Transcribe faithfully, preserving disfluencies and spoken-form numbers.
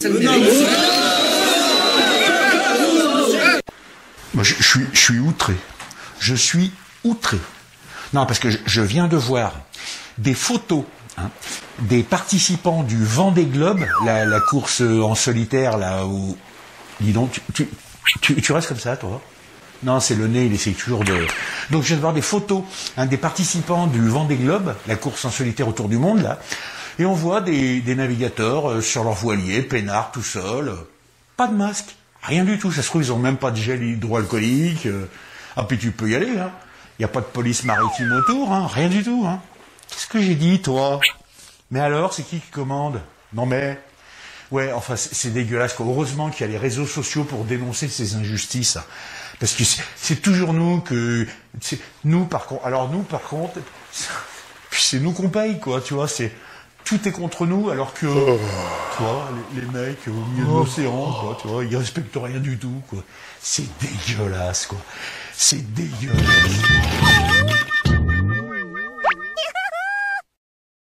Moi, je, je suis, je suis outré. Je suis outré. Non, parce que je, je viens de voir des photos hein, des participants du Vendée Globe, la, la course en solitaire, là où... Dis donc, tu, tu, tu, tu restes comme ça, toi? Non, c'est le nez, il essaie toujours de... Donc, je viens de voir des photos hein, des participants du Vendée Globe, la course en solitaire autour du monde, là, et on voit des, des navigateurs euh, sur leur voilier, peinards, tout seuls, euh, pas de masque, rien du tout. Ça se trouve, ils ont même pas de gel hydroalcoolique. Euh... Ah, puis tu peux y aller, hein. Il n'y a pas de police maritime autour, hein, rien du tout, hein. Qu'est-ce que j'ai dit, toi? Mais alors, c'est qui qui commande? Non mais... Ouais, enfin, c'est dégueulasse, quoi. Heureusement qu'il y a les réseaux sociaux pour dénoncer ces injustices. Parce que c'est toujours nous que... Nous, par contre... Alors, nous, par contre... C'est nous qu'on paye, quoi, tu vois, c'est... Tout est contre nous, alors que... Oh. Tu vois, les, les mecs au milieu de l'océan, quoi, tu vois, ils respectent rien du tout, quoi. C'est dégueulasse, quoi. C'est dégueulasse.